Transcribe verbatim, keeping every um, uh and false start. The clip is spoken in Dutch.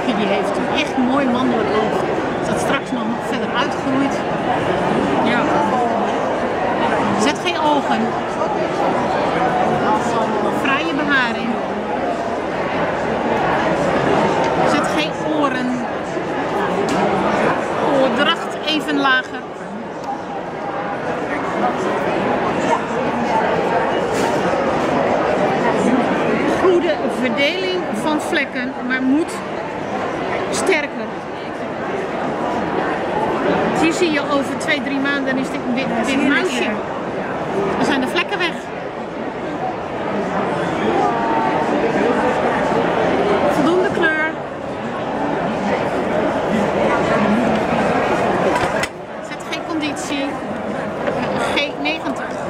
oogje die heeft. Een echt mooi mannelijk oog. Als dat straks nog verder uitgroeit. Ja. Zet geen ogen. Fraaie beharing. Zet geen oren. Oordracht even lager. Goede verdeling van vlekken, maar moet sterker. Hier zie je over twee, drie maanden is dit een wit, wit muisje. Dan zijn de vlekken weg. Voldoende kleur. Zet geen conditie. G negentig.